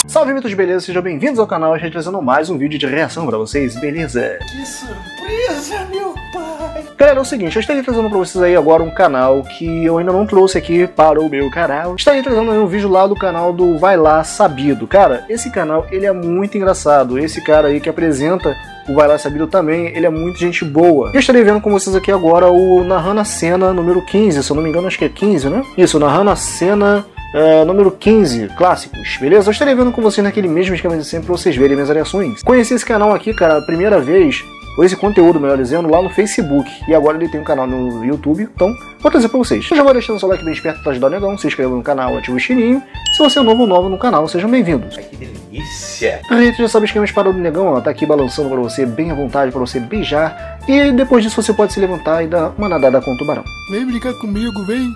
Salve mitos, beleza? Sejam bem-vindos ao canal, a gente trazendo mais um vídeo de reação pra vocês, beleza? Que surpresa, meu pai! Galera, é o seguinte, eu estarei trazendo pra vocês aí agora um canal que eu ainda não trouxe aqui para o meu canal. Estarei trazendo aí um vídeo lá do canal do Vai Lá Sabido. Cara, esse canal, ele é muito engraçado. Esse cara aí que apresenta o Vai Lá Sabido também, ele é muito gente boa. Eu estarei vendo com vocês aqui agora o Narrando a Cena número 15, se eu não me engano acho que é 15, né? Isso, Narrando a Cena número 15, clássicos, beleza? Eu estarei vendo com vocês naquele mesmo esquema de sempre pra vocês verem minhas reações. Conheci esse canal aqui, cara, a primeira vez, ou esse conteúdo, melhor dizendo, lá no Facebook. E agora ele tem um canal no YouTube, então vou trazer pra vocês. Eu já vou deixando o seu like bem esperto pra ajudar o negão, se inscreva no canal, ativa o sininho. Se você é novo ou nova no canal, sejam bem-vindos. Ai, que delícia! A gente já sabe o esquema espada do negão, ó, tá aqui balançando pra você, bem à vontade, pra você beijar. E depois disso você pode se levantar e dar uma nadada com o tubarão. Vem brincar comigo, vem!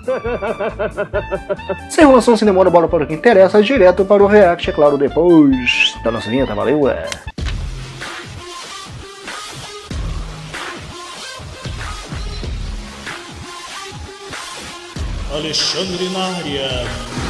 Sem enrolação, sem demora, bora para o que interessa, direto para o react, é claro, depois da nossa vinheta, valeu! Alexandre na área.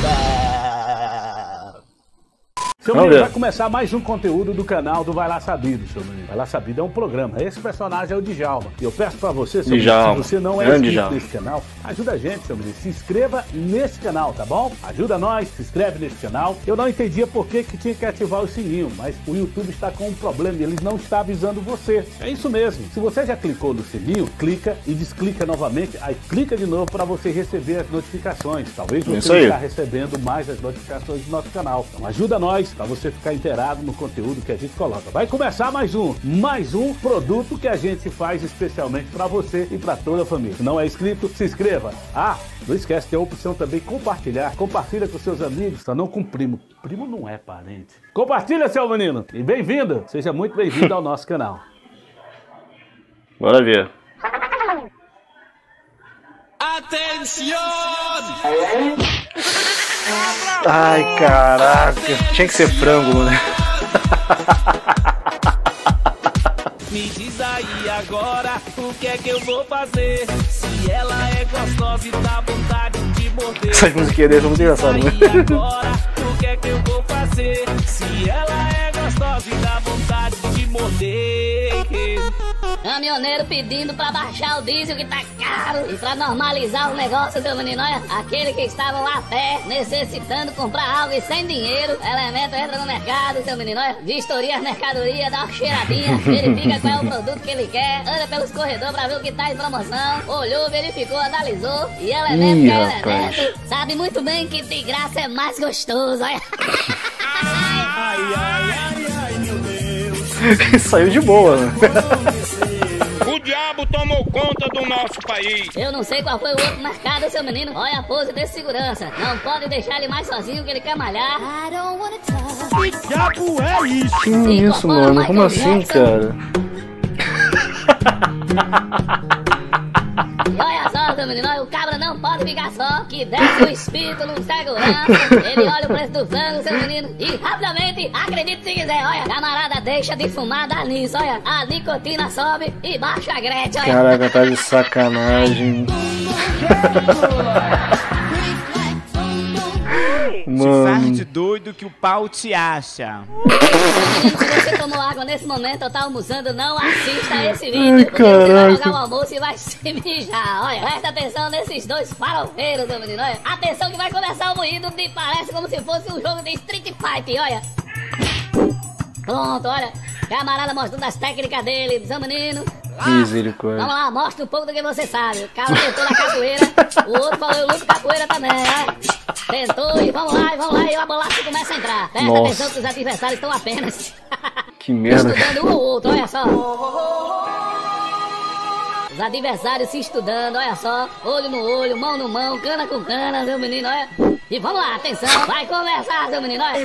Seu menino, vai começar mais um conteúdo do canal do Vai Lá Sabido, seu menino. Vai Lá Sabido é um programa. Esse personagem é o Djalma. E eu peço pra você, seu menino, se você não é inscrito nesse canal, ajuda a gente, seu menino. Se inscreva nesse canal, tá bom? Ajuda nós, se inscreve nesse canal. Eu não entendia por que tinha que ativar o sininho, mas o YouTube está com um problema e ele não está avisando você. É isso mesmo. Se você já clicou no sininho, clica e desclica novamente. Aí clica de novo para você receber as notificações. Talvez você não está recebendo mais as notificações do nosso canal. Então ajuda nós, para você ficar inteirado no conteúdo que a gente coloca. Vai começar mais um produto que a gente faz especialmente para você e para toda a família. Se não é inscrito, se inscreva. Ah, não esquece, tem a opção também compartilhar. Compartilha com seus amigos, tá? Não com primo. Primo não é parente. Compartilha, seu menino. E bem-vindo. Seja muito bem-vindo ao nosso canal. Bora ver. Atenção! Ai, caraca. Tinha que ser frango, né? Me diz aí agora o que é que eu vou fazer. Se ela é gostosa e dá vontade de morder. Essas musiquinhas dele são muito engraçadas, né? Agora o que é que eu vou fazer. Se ela é gostosa e dá vontade de morder. Caminhoneiro pedindo pra baixar o diesel que tá caro. E pra normalizar o negócio, seu menino, olha, aquele que estava lá a pé, necessitando comprar algo e sem dinheiro, Elemento entra no mercado, seu menino, olha, vistoria as mercadorias, dá uma cheiradinha, verifica qual é o produto que ele quer, anda pelos corredores pra ver o que tá em promoção, olhou, verificou, analisou, e Elemento, que é Elemento, sabe muito bem que de graça é mais gostoso, olha. Ai, ai, ai, ai, meu Deus. Saiu de boa, né? O diabo tomou conta do nosso país. Eu não sei qual foi o outro mercado, seu menino. Olha a pose desse segurança. Não pode deixar ele mais sozinho que ele quer malhar. Que diabo é isso? Que isso, mano? Como assim, cara? E olha só, seu menino, o cabra não pode ficar só, que desce o espírito no segurança. Ele olha o preço do frango, seu menino, e rapidamente, acredite se quiser, olha, camarada deixa de fumar, dá nisso, olha, a nicotina sobe e baixa a Gretchen, olha. Caraca, tá de sacanagem. Mano, de doido que o pau te acha. Menino, se você tomou água nesse momento ou tá almoçando, não assista esse vídeo. Ai, porque você vai caraca. jogar o almoço e vai se mijar. Olha, presta atenção nesses dois farofeiros, meu menino. Olha, atenção que vai começar o moído de parece como se fosse um jogo de Street Fighter, olha. Pronto, olha. Camarada mostrando as técnicas dele, seu menino. Misericórdia. Vamos lá, mostra um pouco do que você sabe. O cara tentou na capoeira, o outro falou, eu luto capoeira também, né? Tentou e vamos lá, e a bolacha começa a entrar. Presta atenção que os adversários estão apenas Que merda. estudando um ou outro, olha só. Os adversários se estudando, olha só. Olho no olho, mão no mão, cana com cana, meu menino, olha. E vamos lá, atenção, vai começar, seu menino, olha.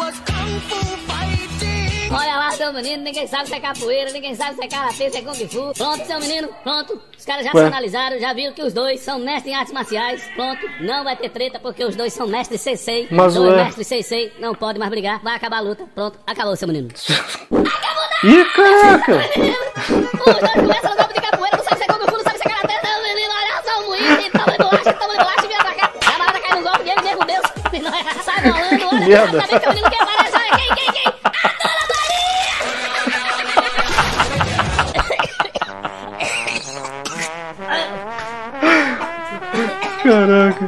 Olha lá, seu menino, ninguém sabe se é capoeira, ninguém sabe se é karatê, se é kung fu. Pronto, seu menino, pronto. Os caras já se analisaram, já viram que os dois são mestres em artes marciais. Pronto, não vai ter treta porque os dois são mestres Sensei. Mas dois mestres Sensei, não pode mais brigar, vai acabar a luta. Pronto, acabou, seu menino. Ih, caraca! Os dois começam no golpe de capoeira, não sabe se é kung fu, não sabe se é karatê, seu menino. Olha só o moinho, toma de bolacha, vira pra cá. A camarada cai no golpe e ele mesmo, Deus. Sai rolando, olha. Merda. Também que o menino quer parar já, Quem? A Dona Maria!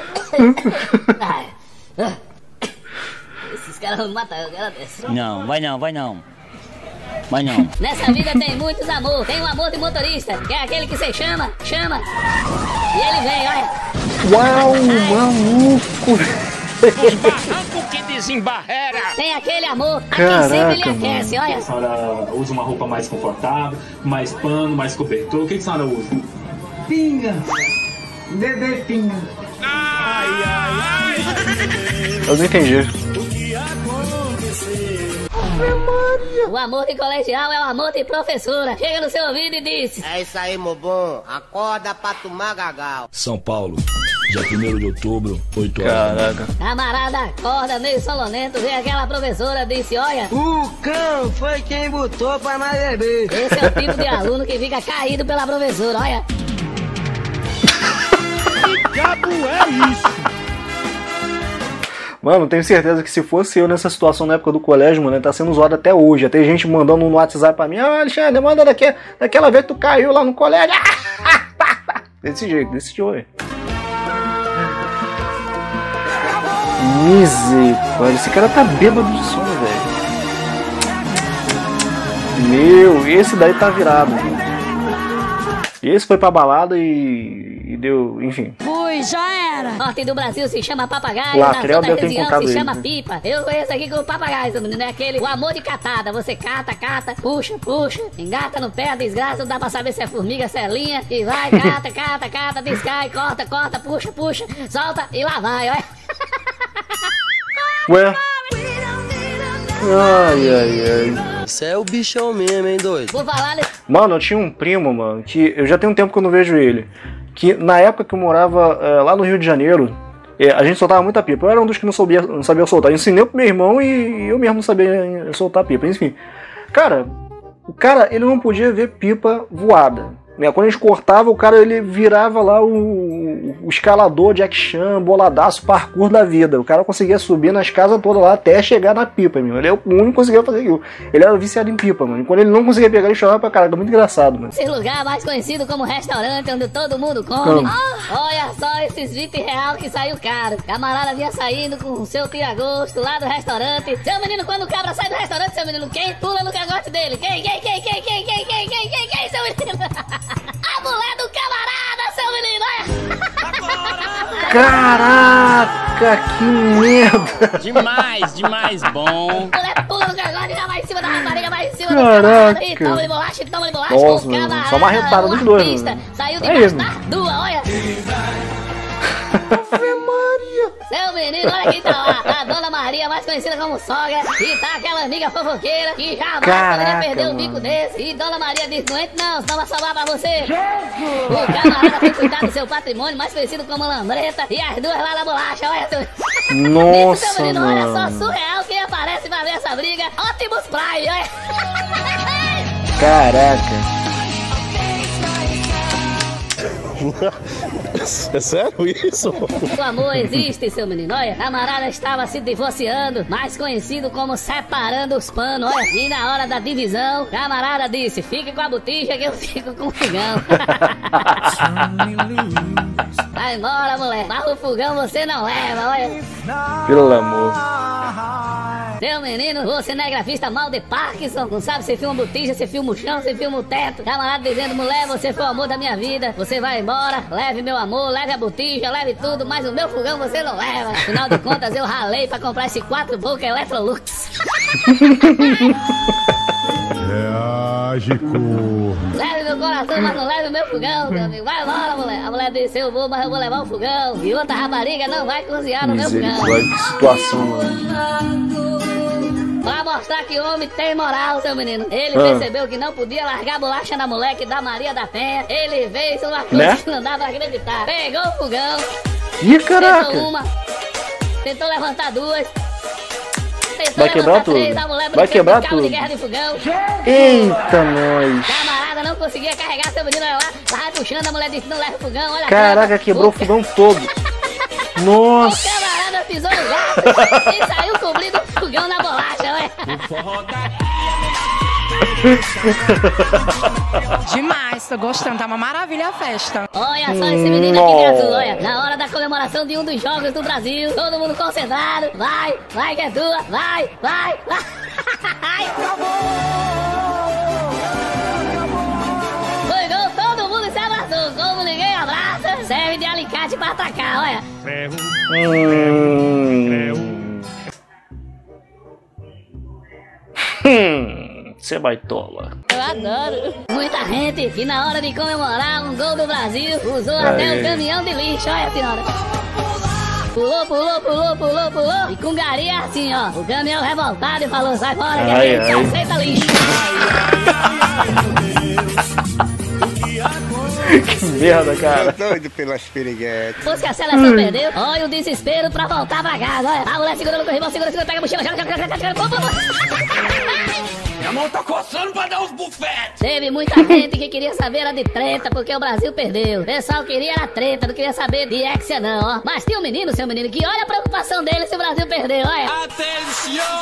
Caraca. Esses caras vão me matar, eu quero desse. Não, vai não. Vai não. Nessa vida tem muitos amor. Tem o amor de motorista, que é aquele que você chama. E ele vem, olha. Uau, maluco. Os barrancos que desembarrera. Tem aquele amor a quem sempre lhe aquece, olha. A senhora usa uma roupa mais confortável, mais pano, mais cobertor. O que a senhora usa? Pinga. Bebê pinga. Eu não entendi. O amor de colegial é o amor de professora. Chega no seu ouvido e diz: é isso aí, meu bom. Acorda pra tomar gagal. São Paulo, dia 1º de outubro, 8 horas. Caraca. Camarada acorda meio sonolento, vê aquela professora, disse: olha, o cão foi quem botou pra nós beber. Esse é o tipo de aluno que fica caído pela professora, olha. Que diabo é isso? Mano, tenho certeza que se fosse eu nessa situação na época do colégio, mano, tá sendo zoado até hoje. Tem gente mandando no WhatsApp pra mim: Alexandre, manda daquela vez que tu caiu lá no colégio. Desse jeito. Misericórdia, esse cara tá bêbado de sono, velho. Meu, esse daí tá virado. Esse foi pra balada e deu, enfim. Fui, já era. Norte do Brasil se chama papagaio, Lá, na Creu zona deve ter região encontrado se ele, chama né? pipa. Eu conheço aqui com o papagaio, seu menino, é aquele, o amor de catada. Você cata, puxa, engata no pé, a desgraça, não dá pra saber se é formiga, se é linha, e vai, cata, descai, corta, puxa, solta e lá vai, olha. Ué? Ai. Isso é o bichão mesmo, hein, doido? Vou falar... Mano, eu tinha um primo, mano, que eu já tenho um tempo que eu não vejo ele. Que na época que eu morava lá no Rio de Janeiro, a gente soltava muita pipa. Eu era um dos que não sabia soltar. Eu ensinei pro meu irmão e eu mesmo não sabia soltar pipa. Enfim, o cara ele não podia ver pipa voada. Quando a gente cortava, o cara ele virava lá o escalador, Jack Chan, boladaço, parkour da vida. O cara conseguia subir nas casas todas lá até chegar na pipa, meu. Ele é o único que conseguia fazer aquilo. Ele era viciado em pipa, mano. E quando ele não conseguia pegar, ele chamava pra caralho. Muito engraçado, mano. Esse lugar mais conhecido como restaurante, onde todo mundo come. Olha só esses 20 real que saiu caro. Camarada vinha saindo com o seu tira-gosto lá do restaurante. Seu menino, quando o cabra sai do restaurante, seu menino, quem pula no cangote dele? Quem, seu menino? A mulher do camarada, seu menino, olha! Caraca, que merda! Demais, bom. A mulher pula no cangote, já vai em cima da rapariga, vai em cima do camarada. E toma de bolacha, Nossa, o camarada. só uma retada muito doida. Saiu debaixo da rua, olha! Seu menino, olha quem tá lá. A Dona Maria, mais conhecida como sogra. E tá aquela amiga fofoqueira que jamais poderia perder um bico desse. E Dona Maria diz: não entre não, senão vai sobrar pra você. O camarada foi cuidar do seu patrimônio, mais conhecido como lambreta. E as duas lá na bolacha, olha. Nossa, seu menino, mano. olha só, surreal quem aparece pra ver essa briga. Optimus Prime, olha. Caraca. É sério isso? O amor existe, seu menino, olha. Camarada estava se divorciando, mais conhecido como separando os panos, olha. E na hora da divisão, camarada disse: fique com a botija que eu fico com o fogão. Vai embora, mulher, mas o fogão você não leva, olha. Pelo amor. Seu menino, você não é grafista mal de Parkinson. Não sabe se filma botija, se filma o chão, se filma o teto. Camarada dizendo: mulher, você foi o amor da minha vida. Você vai embora, leve meu amor, leve a botija, leve tudo, mas o meu fogão você não leva. Afinal de contas, eu ralei pra comprar esse 4 boca Electrolux. Reage, corno. Leve meu coração, mas não leve o meu fogão, meu amigo. Vai embora, mulher. A mulher disse: eu vou, mas eu vou levar o fogão. E outra rapariga não vai cozinhar no meu fogão. Que situação, mano. Pra mostrar que o homem tem moral, seu menino. Ele percebeu que não podia largar a bolacha na moleque da Maria da Penha. Ele fez uma coisa que não dá pra acreditar. Pegou o fogão. Ih, caraca. Tentou uma. Tentou levantar duas. Vai quebrar tudo. Vai quebrar tudo. De guerra de fogão. Eita, nós. Camarada não conseguia carregar seu menino lá. Vai puxando, a mulher disse: não leva o fogão. Olha. Caraca, quebrou o fogão todo. Nossa. O camarada pisou no gato e saiu cobrindo o fogão na bolacha. Demais, tô gostando, tá uma maravilha a festa. Olha só esse menino aqui de azul, olha. Na hora da comemoração de um dos jogos do Brasil, todo mundo concentrado. Vai que é tua, vai. Foi gol, todo mundo se abraçou. Como ninguém abraça, serve de alicate pra atacar, olha. Você baitola. Eu adoro. Muita gente que na hora de comemorar um gol do Brasil usou até o caminhão de lixo, olha a senhora. Pulou. E com gari assim, ó. O caminhão revoltado e falou, sai fora que a gente aceita lixo. Que merda, cara. Tô doido pelas piriguetes. Depois que a seleção perdeu, olha o desespero pra voltar pra casa, olha. A mulher segurando o corrimão, segura, pega a mochila, Minha mão tá coçando pra dar uns bufetes. Teve muita gente que queria saber era de treta, porque o Brasil perdeu. O pessoal queria era treta, não queria saber de Hexa não, ó. Mas tem um menino, seu menino, que olha a preocupação dele se o Brasil perdeu, olha. Atenção!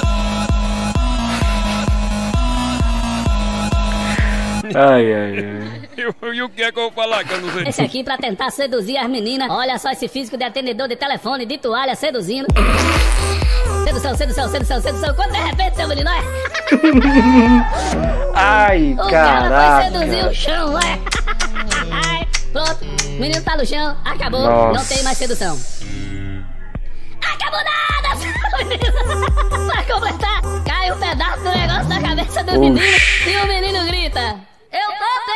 Ai. E o que é que eu vou falar que eu não sei? Esse aqui pra tentar seduzir as meninas. Olha só esse físico de atendedor de telefone, de toalha, seduzindo. Sedução. Quando de repente, seu menino, olha. Ai, caraca. O cara vai seduzir o chão, olha. Pronto, o menino tá no chão, acabou. Nossa. Não tem mais sedução. Acabou nada! Pra completar, cai um pedaço do negócio na cabeça do menino e o menino grita: eu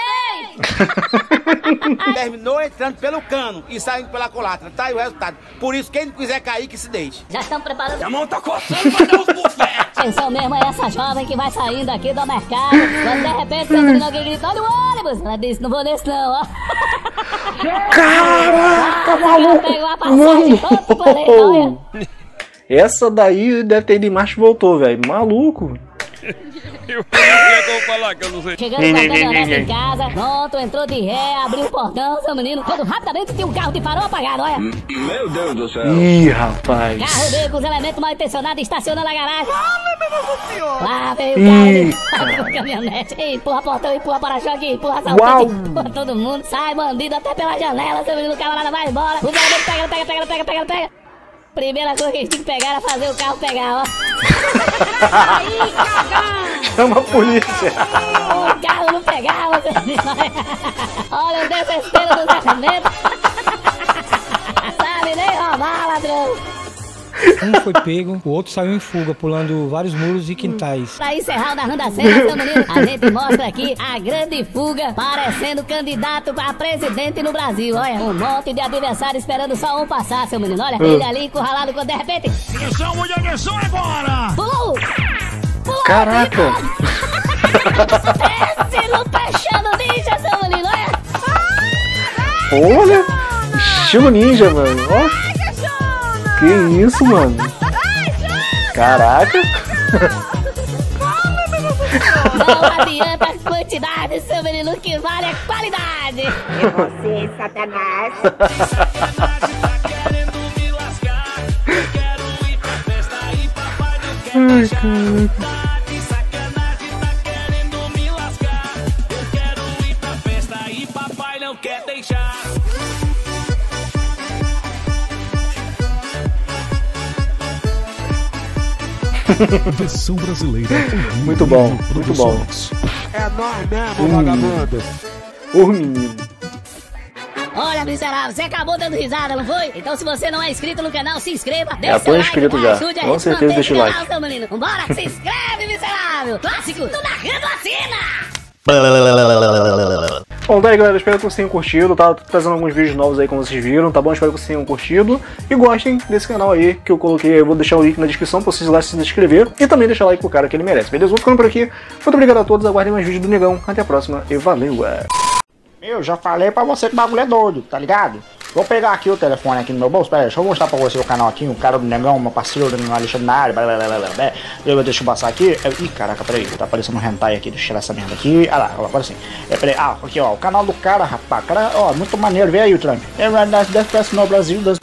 topei! Terminou entrando pelo cano e saindo pela culatra. Tá aí o resultado. Por isso, quem não quiser cair, que se deite. Já estão preparando? Minha mão tá coçando pra dar uns bufetes. Atenção mesmo é essa jovem que vai saindo aqui do mercado. Quando de repente seu menino alguém grita: olha o ônibus! Ela disse: não vou nesse não, ó. Caraca, maluco! Pegou a passagem de todo o planeta, olha. Essa daí deve ter ido em marcha e voltou, velho. Maluco. Eu vou falar que eu não sei. Chegando com a caminhonete em casa, pronto, entrou de ré, abriu o portão, seu menino, quando rapidamente tinha um carro de farol apagado, olha. Meu Deus do céu. Ih, rapaz. Carro dele com os elementos mal intencionados estacionando na garagem. Lá veio o carro com a caminhonete. Empurra portão, empurra para-choque, empurra assaltante, empurra todo mundo. Sai bandido até pela janela, seu menino, o camarada vai embora. Os elementos pega. Primeira coisa que a gente tem que pegar era fazer o carro pegar, ó. Aí, cagão! Chama a polícia. O carro não pegava, seu menino. Olha o desespero dos elementos. Sabe nem roubar, ladrão. Um foi pego, o outro saiu em fuga, pulando vários muros e quintais. Pra encerrar o Narrando da Cena, seu menino, a gente mostra aqui a grande fuga, parecendo candidato a presidente no Brasil. Olha, um monte de adversário esperando só um passar, seu menino. Olha, ele ali encurralado quando de repente... Atenção, muita atenção agora! Pulou! Caraca! Desce no peixando ninja, seu menino, olha! Olha! Estilo ninja, mano. Ó. Que isso, mano? Caraca! Não adianta a quantidade, seu menino, que vale a qualidade! E você, Satanás? Ai, cara. Versão brasileira. Muito bom, muito bom. É nóis mesmo, vagabundo. Ô menino. Olha, miserável, você acabou dando risada, não foi? Então se você não é inscrito no canal, se inscreva. Já tô inscrito já. Com certeza deixa o like. Seu menino. Vambora, se inscreve, miserável. Clássico do Narrando a Cena. Bom, tá aí, galera, espero que vocês tenham curtido, tá trazendo alguns vídeos novos aí, como vocês viram, tá bom? Espero que vocês tenham curtido e gostem desse canal aí que eu coloquei. Eu vou deixar o link na descrição pra vocês lá se inscrever e também deixar like pro cara que ele merece, beleza? Vou ficando por aqui, muito obrigado a todos, aguardem mais vídeos do Negão, até a próxima e valeu! Eu já falei pra você que o bagulho é doido, tá ligado? Vou pegar aqui o telefone aqui no meu bolso, pera aí, deixa eu mostrar pra você o canal aqui, o cara do Negão, meu parceiro, do Alexandre na área, deixa eu passar aqui, ih, caraca, peraí, tá aparecendo um hentai aqui, deixa eu tirar essa merda aqui, ah lá, agora sim, peraí, aqui ó, o canal do cara, rapaz, cara, ó, muito maneiro, vê aí o Trump, no Brasil,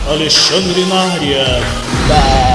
Alexandre na área.